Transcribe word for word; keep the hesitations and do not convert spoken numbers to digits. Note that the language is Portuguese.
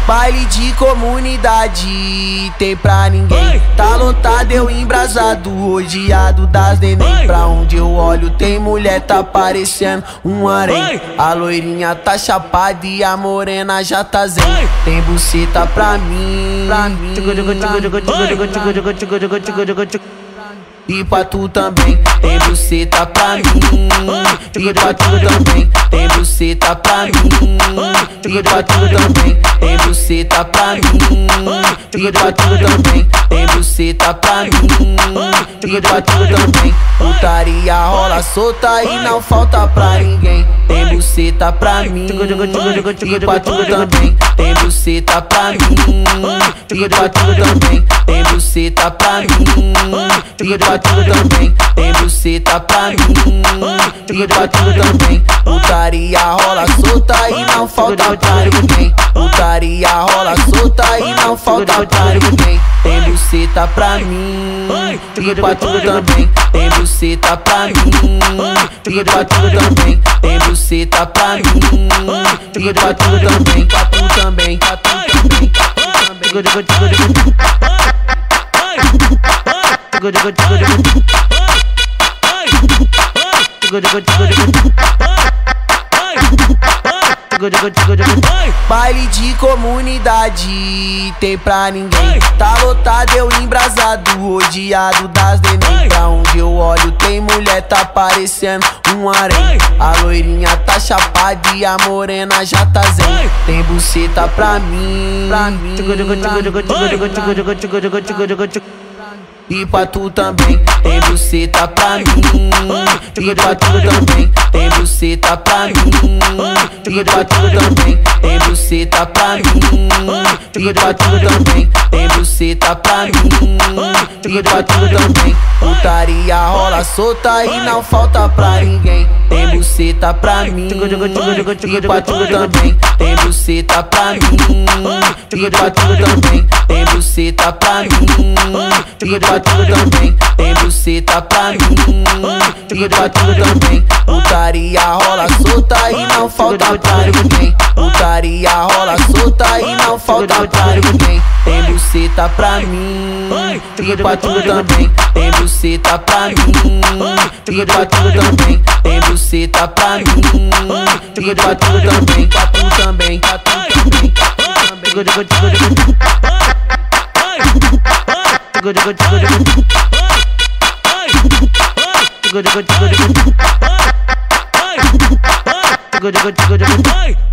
Baile de comunidade, tem pra ninguém. Tá lotado, eu embrasado, rodeado das neném. Pra onde eu olho tem mulher, tá parecendo um harém. A loirinha tá chapada e a morena já tá zen. Tem buceta pra mim, pra mim, e pra tu também, tem buceta pra mim. E pra tu também, tem buceta pra mim. E pra tu também, tem buceta pra mim. E pra tu também, tem buceta pra mim. E pra tu também, putaria rola solta e não falta pra ninguém. Tem buceta pra mim. E pra tu também, tem buceta pra mim. E pra tu também, tem buceta pra mim. E pra tu também, tem buceta pra mim. E pra tu também, putaria rola solta e não falta pra ninguém. Putaria rola solta e não falta pra ninguém. Tem buceta pra mim. E pra tu também, tem buceta pra mim. E pra tu também, tem buceta pra mim. E pra tu também, pra tu também, pra tu também, pra tu também. Baile de comunidade, tem pra ninguém. Tá lotado, eu embrasado, rodeado das neném. Pra onde eu olho tem mulher, tá parecendo um harém. A loirinha tá chapada e a morena já tá zen. Tem buceta pra mim, pra mim. E pra tu também, tem buceta pra mim. E pra tu também, tem buceta pra mim. E pra tu também, tem buceta pra mim. E pra tu também, tem buceta pra mim. E pra tu também, putaria rola solta e não falta pra ninguém. Tem buceta pra mim. E pra tu também, tem buceta pra mim. E pra tu também, tem buceta pra mim. E pra tu também, tem buceta pra mim. E pra tu também, putaria rola solta e não falta pra ninguém. Putaria rola solta e não falta pra ninguém. Tem buceta pra mim. E pra tu também, tem buceta pra mim. E pra tu também, tem buceta pra mim. E pra tu também, pra tu também, pra tu também, pra tu também. Good, good, good, good.